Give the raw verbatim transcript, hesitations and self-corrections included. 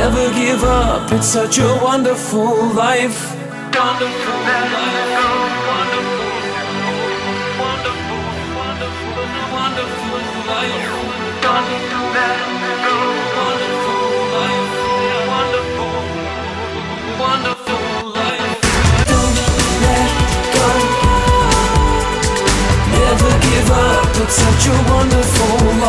Never give up, it's such a wonderful life. Wonderful life. Wonderful, wonderful, wonderful, wonderful life. Wonderful, wonderful life. Wonderful, wonderful life. Don't let go. Never give up, it's such a wonderful life.